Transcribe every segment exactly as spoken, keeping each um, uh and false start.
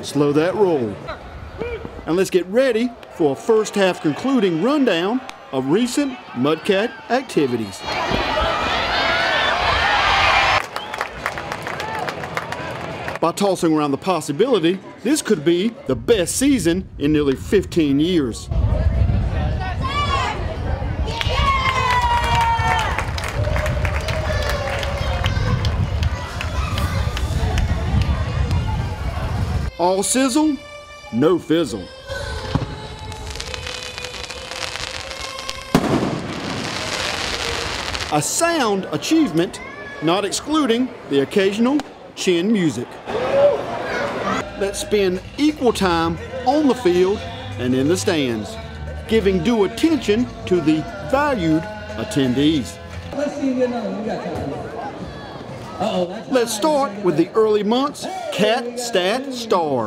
slow that roll. And let's get ready for a first half concluding rundown of recent Mudcat activities. By tossing around the possibility, this could be the best season in nearly fifteen years. All sizzle, no fizzle. A sound achievement, not excluding the occasional chin music. Let's spend equal time on the field and in the stands, giving due attention to the valued attendees. Let's start with the early months Cat Stat Star.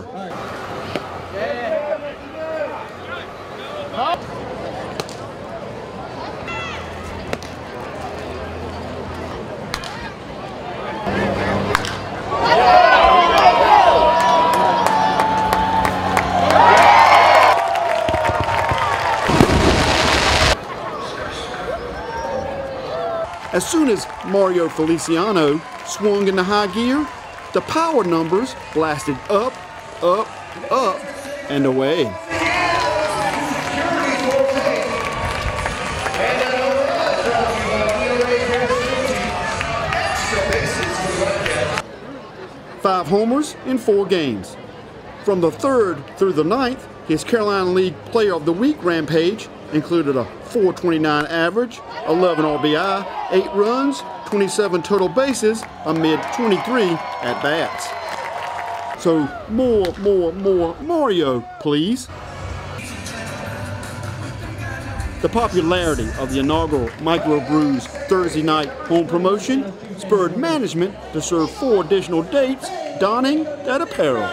As soon as Mario Feliciano swung into high gear, the power numbers blasted up, up, up, and away. Five homers in four games. From the third through the ninth, his Carolina League Player of the Week rampage included a four twenty-nine average, eleven R B I, eight runs, twenty-seven total bases amid twenty-three at-bats. So more, more, more Mario, please. The popularity of the inaugural Microbrew's Thursday night home promotion spurred management to serve four additional dates donning that apparel.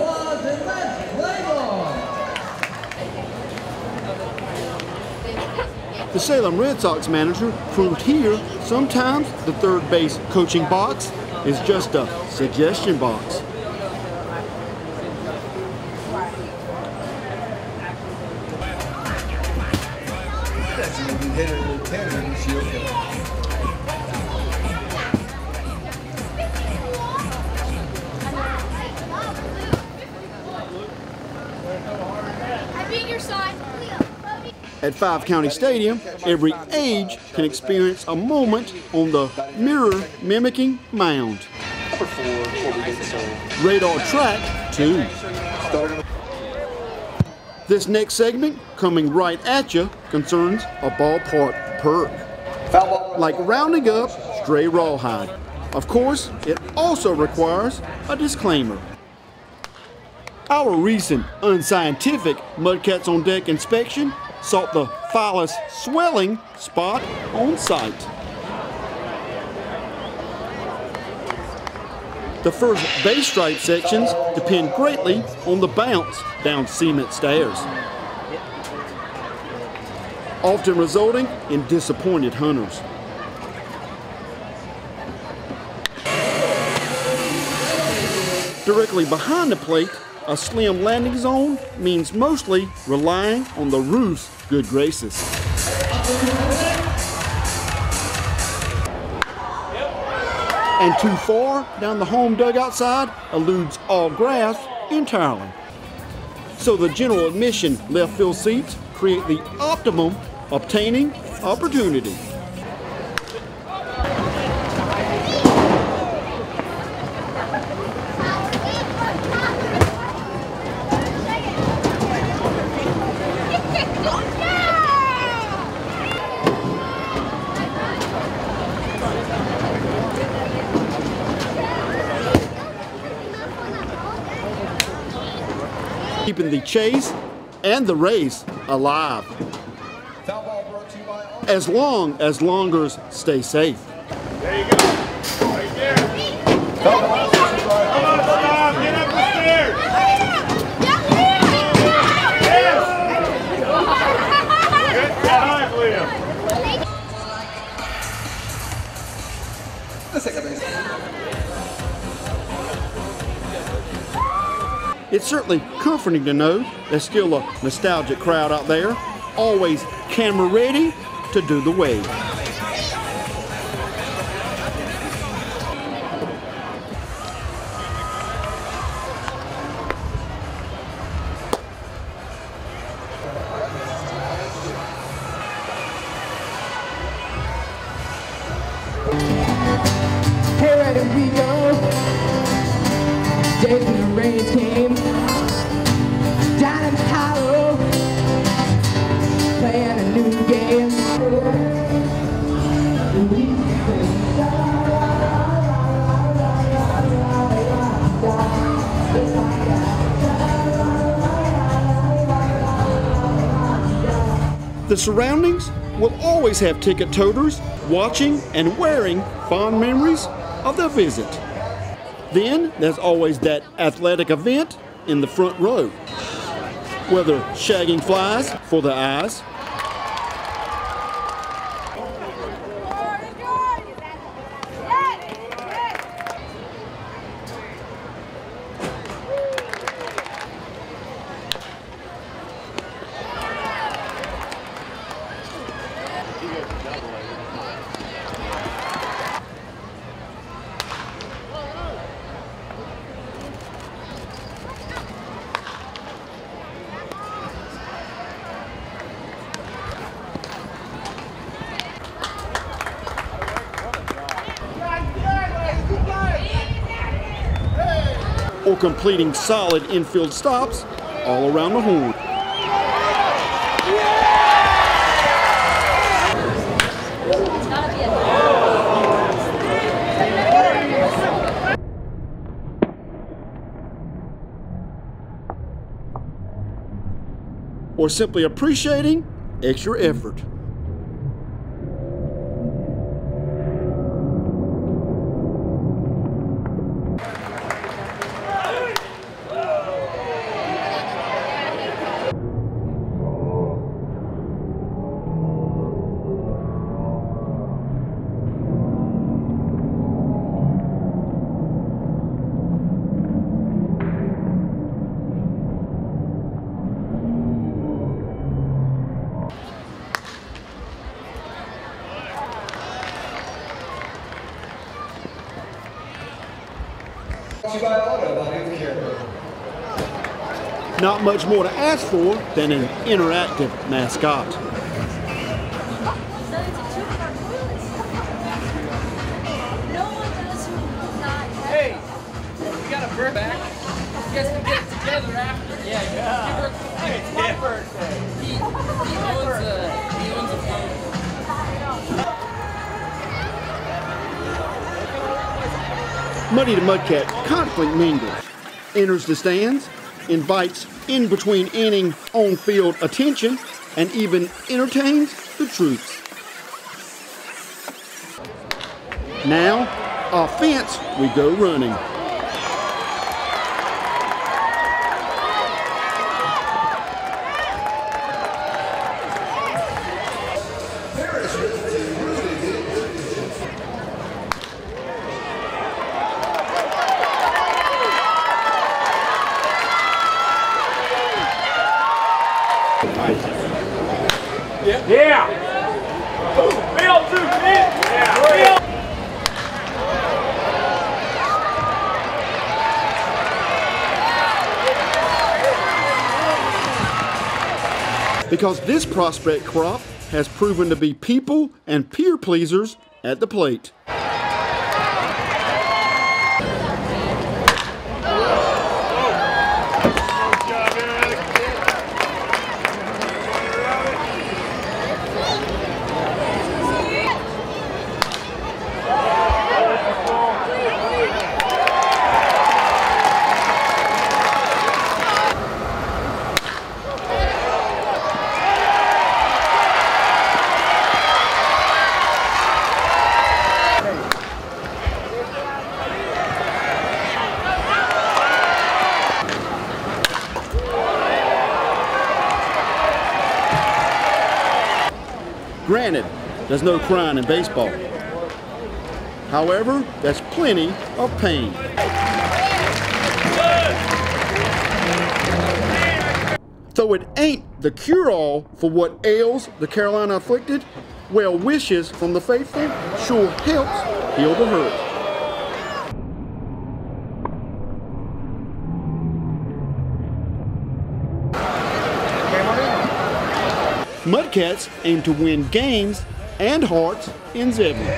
The Salem Red Sox manager proved here sometimes the third base coaching box is just a suggestion box. At Five County Stadium, every age can experience a moment on the mirror-mimicking mound. Radar track, too. This next segment, coming right at you, concerns a ballpark perk. Like rounding up stray rawhide. Of course, it also requires a disclaimer. Our recent unscientific Mudcats on Deck inspection sought the phallus swelling spot on site. The first base stripe sections depend greatly on the bounce down cement stairs, often resulting in disappointed hunters. Directly behind the plate, a slim landing zone means mostly relying on the roof's good graces. And too far down the home dugout side eludes all grass entirely. So the general admission left field seats create the optimum obtaining opportunity. Keeping the chase and the race alive. As long as longers stay safe. There you go. Right there. Come on, Bob. Get up the stairs. Yes. Get high, Liam. It's certainly comforting to know there's still a nostalgic crowd out there, always camera ready to do the wave. Hey, ready we go. Days when the rains came down in Hollow, playing a new game. The surroundings will always have ticket toters watching and wearing fond memories of their visit. Then there's always that athletic event in the front row, whether shagging flies for the eyes, or completing solid infield stops all around the horn. Or simply appreciating extra effort. Not much more to ask for than an interactive mascot. Hey, we got a bird back. You guys can get it together after. Yeah, yeah. Hey, it's my birthday. He, he owns a, he owns a phone. Muddy the Mudcat constantly mingles, enters the stands, invites in-between inning on-field attention, and even entertains the troops. Now, offense, we go running. Yeah. Yeah. Bill, two, yeah. Bill. Because this prospect crop has proven to be people and peer pleasers at the plate. Granted, there's no crying in baseball. However, there's plenty of pain. though it ain't the cure-all for what ails the Carolina afflicted, well wishes from the faithful sure helps heal the hurt. Mudcats aim to win games and hearts in Zebulon.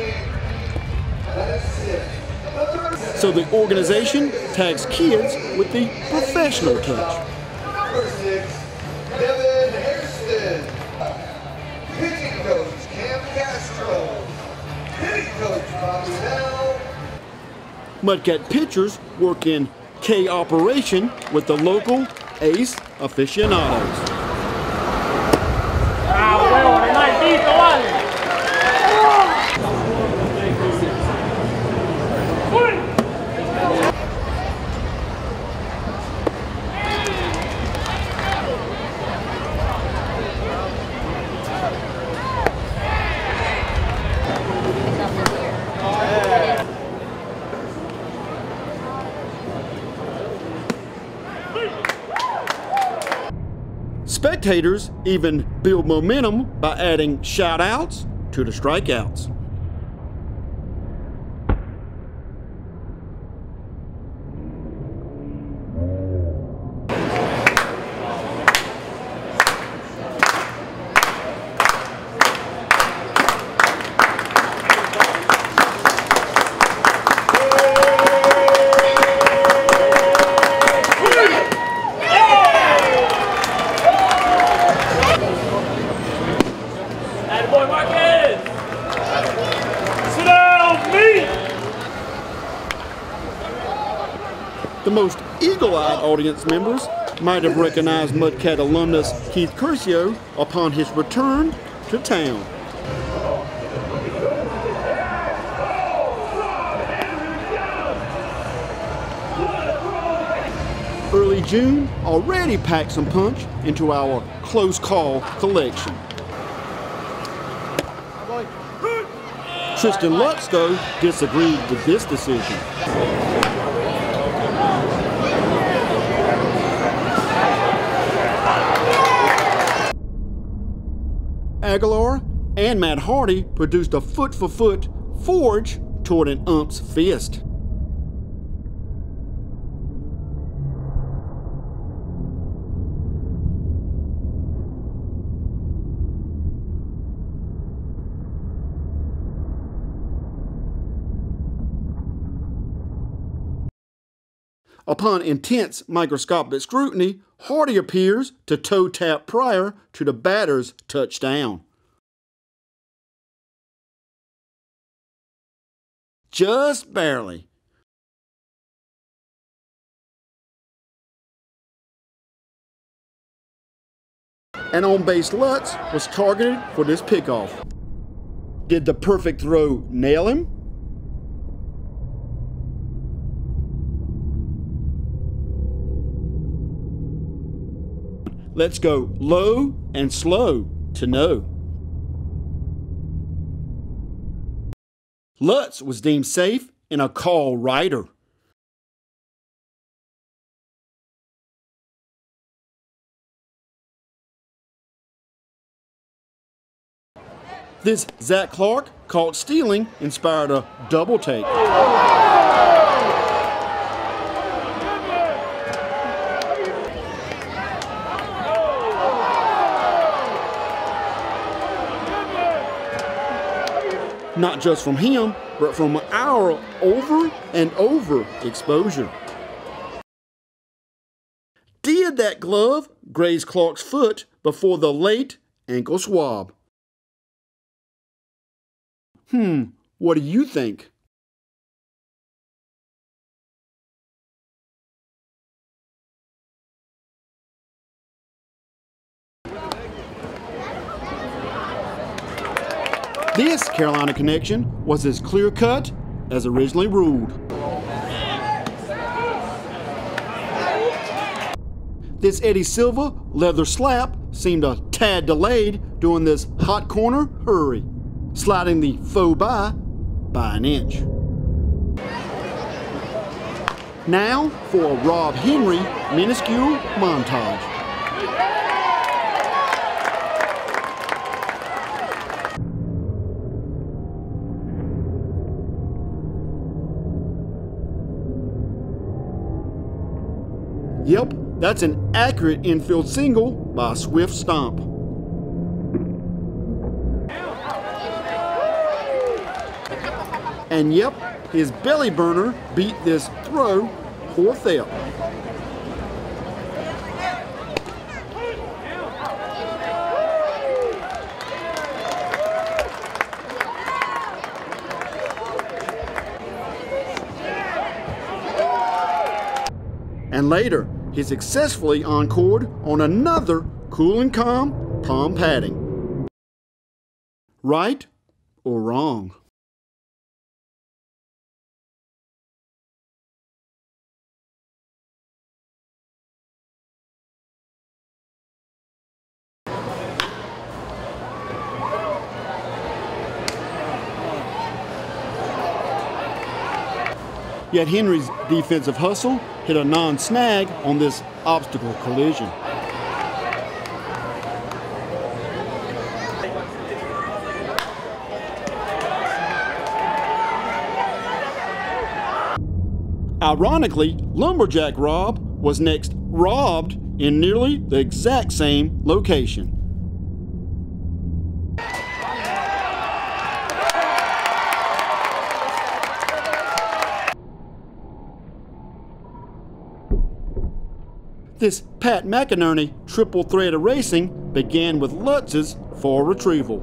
So the organization tags kids with the professional touch. Number six, Devin Hairston. Pitching coach, Cam Castro. Hitting coach, Bobby Bell. Mudcat pitchers work in K-operation with the local ace aficionados. Spectators even build momentum by adding shout-outs to the strikeouts. The most eagle-eyed audience members might have recognized Mudcat alumnus Keith Curcio upon his return to town. Early June already packed some punch into our close call collection. Tristan Lutz, though, disagreed with this decision. Aguilar and Matt Hardy produced a foot-for-foot forge toward an ump's fist. Upon intense microscopic scrutiny, Hardy appears to toe tap prior to the batter's touchdown. Just barely. And on-base Lutz was targeted for this pickoff. Did the perfect throw nail him? Let's go low and slow to know. Lutz was deemed safe in a call rider. This Zach Clark caught stealing inspired a double take. Not just from him, but from our over and over exposure. Did that glove graze Clark's foot before the late ankle swab? Hmm, what do you think? This Carolina connection was as clear-cut as originally ruled. This Eddie Silva leather slap seemed a tad delayed during this hot corner hurry, sliding the faux by by an inch. Now for a Rob Henry minuscule montage. Yep, that's an accurate infield single by a swift stomp. And yep, his belly burner beat this throw fourth out. And later, he successfully encored on another cool and calm palm patting. Right or wrong? Yet Henry's defensive hustle hit a non-snag on this obstacle collision. Ironically, Lumberjack Rob was next robbed in nearly the exact same location. This Pat McInerney triple threat of racing began with Lutz's for retrieval,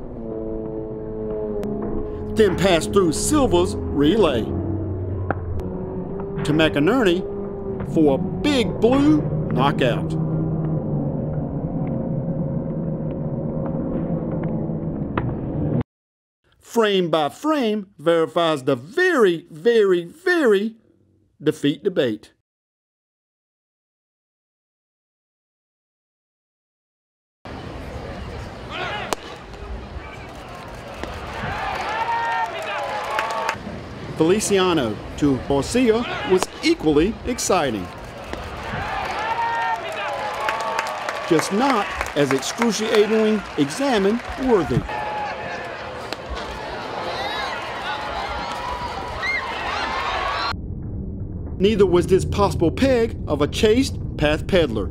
then passed through Silva's relay to McInerney for a big blue knockout. Frame by frame verifies the very, very, very defeat debate. Feliciano to Garcia was equally exciting, just not as excruciatingly examine worthy. Neither was this possible peg of a chaste path peddler.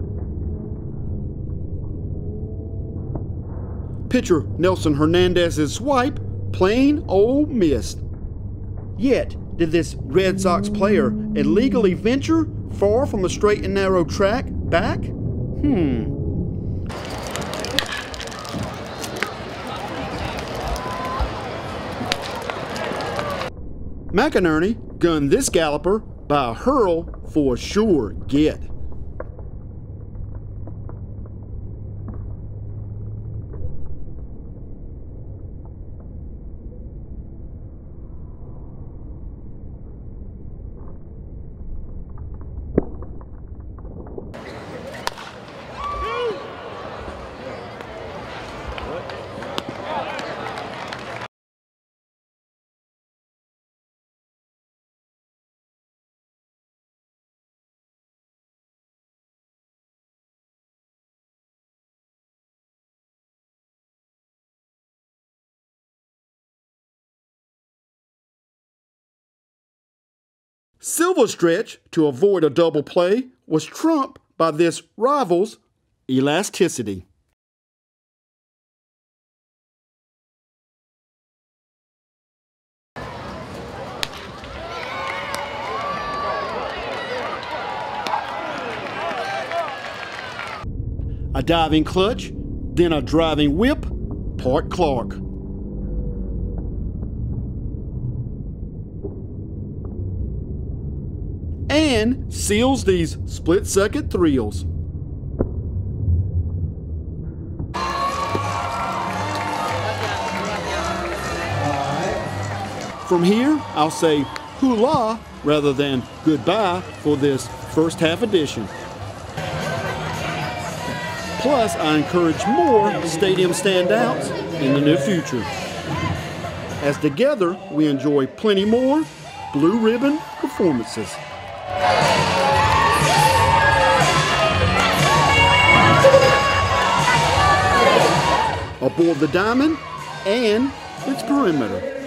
Pitcher Nelson Hernandez's swipe plain old missed. Yet, did this Red Sox player illegally venture far from the straight and narrow track back? Hmm. McInerney gunned this galloper by a hurl for a sure get. Silva's stretch to avoid a double play was trumped by this rival's elasticity. A diving clutch, then a driving whip, Part Clark. And seals these split-second thrills. From here, I'll say hoo-la rather than goodbye for this first half edition. Plus, I encourage more stadium standouts in the near future, as together we enjoy plenty more blue ribbon performances. aboard the diamond and its perimeter.